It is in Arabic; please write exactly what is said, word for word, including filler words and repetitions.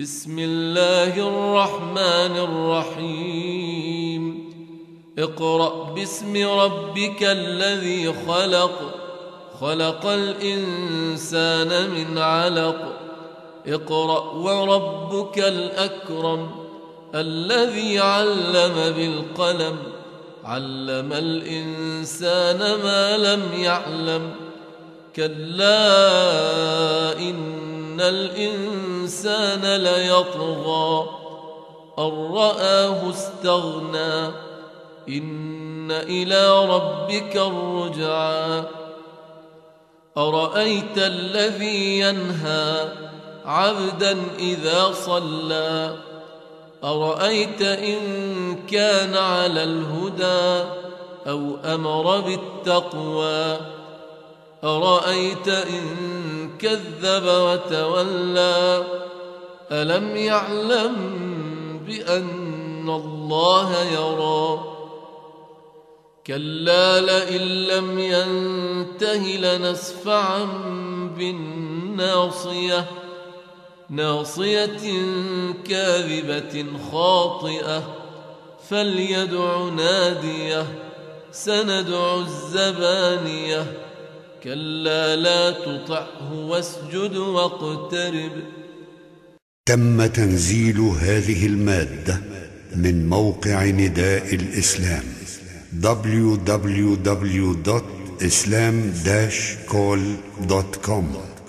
بسم الله الرحمن الرحيم اقرأ باسم ربك الذي خلق خلق الإنسان من علق اقرأ وربك الأكرم الذي علم بالقلم علم الإنسان ما لم يعلم كلا إن الإنسان ليطغى أن رآه استغنى إن إلى ربك الرجعى أرأيت الذي ينهى عبدا إذا صلى أرأيت إن كان على الهدى أو أمر بالتقوى أرأيت إن كذب وتولى ألم يعلم بأن الله يرى كلا لئن لم ينته لنسفعا بالناصية ناصية كاذبة خاطئة فليدع ناديه سندع الزبانية كلا لا تطعه واسجد واقترب. تم تنزيل هذه المادة من موقع نداء الإسلام دبليو دبليو دبليو دوت إسلام داش كول دوت كوم.